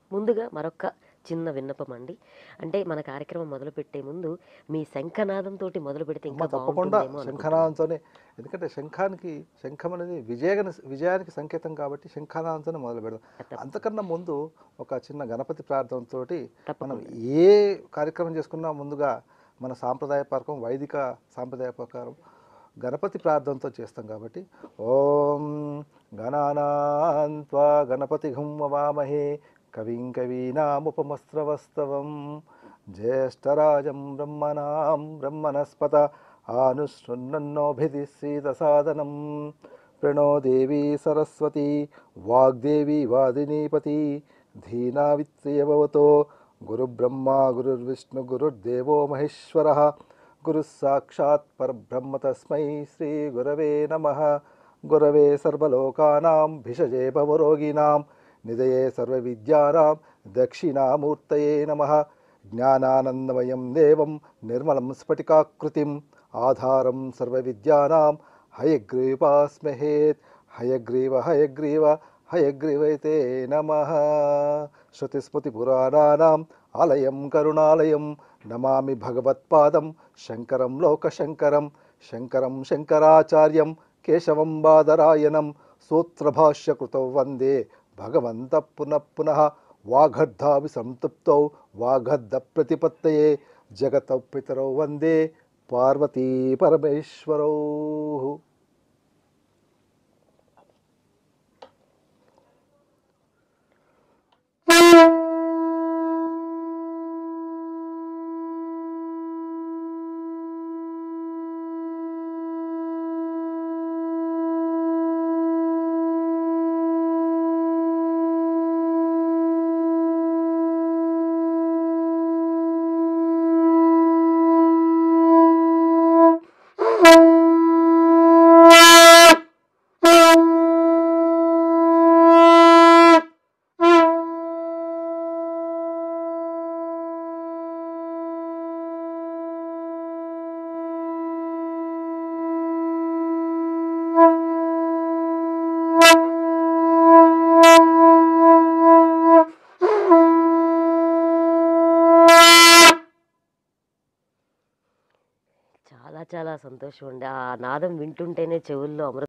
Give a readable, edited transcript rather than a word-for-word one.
ముందుగా మరొక చిన్న విన్నపం అండి. అంటే మన కార్యక్రమం మొదలుపెట్టే ముందు మీ శంఖనాదంతోటి మొదలుపెడితే అమ్మ ఇంకా తప్పకుండా బావుంటుందేమో అనుకుంటున్నాను. శంఖనాదంతోనే. ఎందుకంటే శంఖం అనేది విజయానికి సంకేతం కాబట్టి శంఖనాదంతోనే మొదలు పెడదాం. తప్పకుండా. అంతకన్నా ముందు ఒక చిన్న గణపతి ప్రార్థనతోటి మనం తప్పకుండా. ఏ కార్యక్రమం చేసుకున్నా ముందుగా మన వైదిక సాంప్రదాయ ప్రకారం గణపతి ప్రార్థనతో చేస్తాం కాబట్టి ఓం గణానాం త్వా గణపతిఘం వవామహే కవిం కవీనాముపమస్రవస్తవం జ్యేష్ఠరాజం బ్రహ్మణస్పత ఆనుశృణ్వన్నోభిధిశ్రీదసాదనం ప్రణో దేవీ సరస్వతి వాగ్దేవి వాదినీపతి ధీనావిత్రియభవతో గురుబ్రహ్మ గురుర్విష్ణు గురుర్దేవో మహేశ్వరః గురు సాక్షాత్ పరబ్రహ్మ తస్మై శ్రీ గురవే నమః. గురవే సర్వలోకానాం భిషజే భవరోగిణాం నిధయే సర్వవిద్యానాం దక్షిణామూర్తయే నమః. జ్ఞానానందమయం దేవం నిర్మలం స్ఫటికాకృతిం ఆధారం సర్వవిద్యానాం హయగ్రీవాస్మహేత్. హయగ్రీవ హయగ్రీవైతే నమః. శృతిస్మృతిపురాణానాం ఆలయం కరుణాలయం నమామి భగవత్పాదం శంకరం లోకశంకరం. శంకరం శంకరాచార్యం కేశవం బాదరాయణం సూత్రభాష్యకృతౌ వందే భగవంత పునః పునః. వాగర్ధావి సంతృప్తౌ వాగర్ధ ప్రతిపత్తయే జగతౌ పితరౌ వందే పార్వతీ పరమేశ్వరౌ. చాలా చాలా సంతోషం అండి. ఆ నాదం వింటుంటేనే చెవుల్లో అమృతం